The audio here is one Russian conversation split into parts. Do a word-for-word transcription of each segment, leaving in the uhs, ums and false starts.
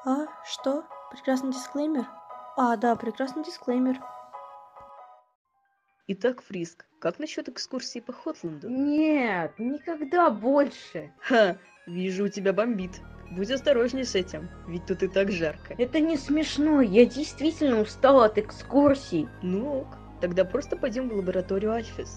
А, что? Прекрасный дисклеймер? А, да, прекрасный дисклеймер. Итак, Фриск, как насчет экскурсии по Хотланду? Нет, никогда больше. Ха, вижу, у тебя бомбит. Будь осторожней с этим, ведь тут и так жарко. Это не смешно, я действительно устала от экскурсий. Ну ок, тогда просто пойдем в лабораторию Альфис.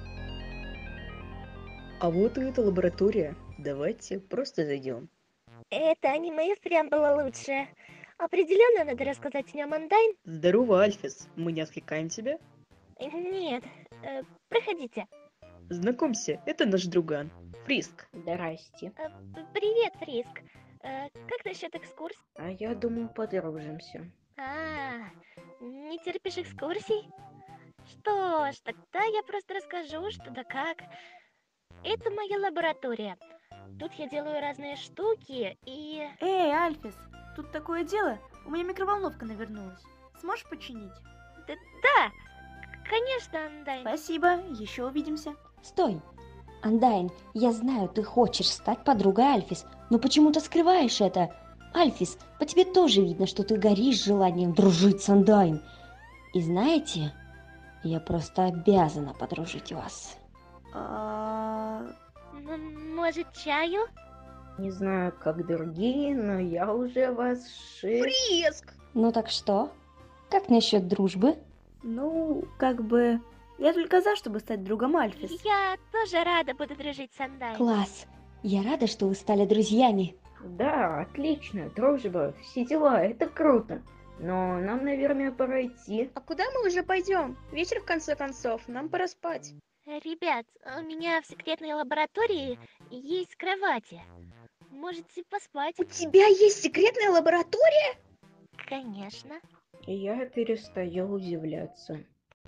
А вот и эта лаборатория. Давайте просто зайдем. Это аниме прям было лучше. Определенно надо рассказать о нем Андайн. Здорово, Альфис. Мы не отвлекаем тебя? Нет, э, проходите. Знакомься, это наш друган. Фриск. Здрасте. Э, привет, Фриск. Э, как насчет экскурсий? А я думал, подружимся. А, не терпишь экскурсий? Что ж, тогда я просто расскажу, что да как. Это моя лаборатория. Тут я делаю разные штуки и... Эй, Альфис, тут такое дело. У меня микроволновка навернулась. Сможешь починить? Да, да, конечно, Андайн. Спасибо, еще увидимся. Стой! Андайн, я знаю, ты хочешь стать подругой Альфис, но почему-то скрываешь это. Альфис, по тебе тоже видно, что ты горишь желанием дружить с Андайн. И знаете, я просто обязана подружить вас. А... М, Может, чаю? Не знаю, как другие, но я уже вас ши... Фриск! Ну так что? Как насчет дружбы? Ну, как бы... Я только за, чтобы стать другом Альфис. Я тоже рада буду дружить с Андайн. Класс! Я рада, что вы стали друзьями. Да, отлично, дружба, все дела, это круто. Но нам, наверное, пора идти. А куда мы уже пойдем? Вечер в конце концов, нам пора спать. Ребят, у меня в секретной лаборатории есть кровати. Можете поспать? У тебя есть секретная лаборатория? Конечно. Я перестаю удивляться.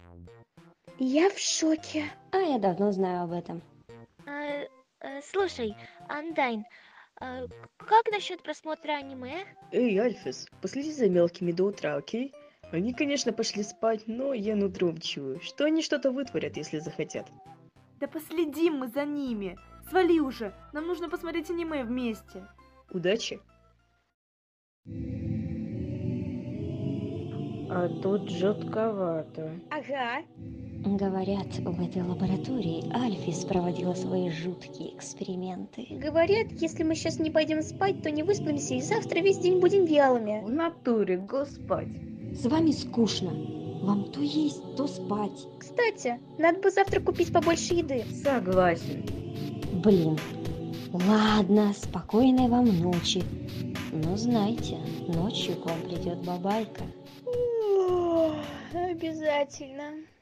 Я в шоке. А я давно знаю об этом. А, э, слушай, Андайн, а как насчет просмотра аниме? Эй, Альфис, последи за мелкими до утра, окей? Они, конечно, пошли спать, но я нутром чую, что они что-то вытворят, если захотят. Да последим мы за ними. Свали уже, нам нужно посмотреть аниме вместе. Удачи! А тут жутковато. Ага. Говорят, в этой лаборатории Альфис проводила свои жуткие эксперименты. Говорят, если мы сейчас не пойдем спать, то не выспимся, и завтра весь день будем вялыми. В натуре, го спать. С вами скучно. Вам то есть, то спать. Кстати, надо бы завтра купить побольше еды. Согласен. Блин. Ладно, спокойной вам ночи. Но знайте, ночью к вам придет бабайка. О, обязательно.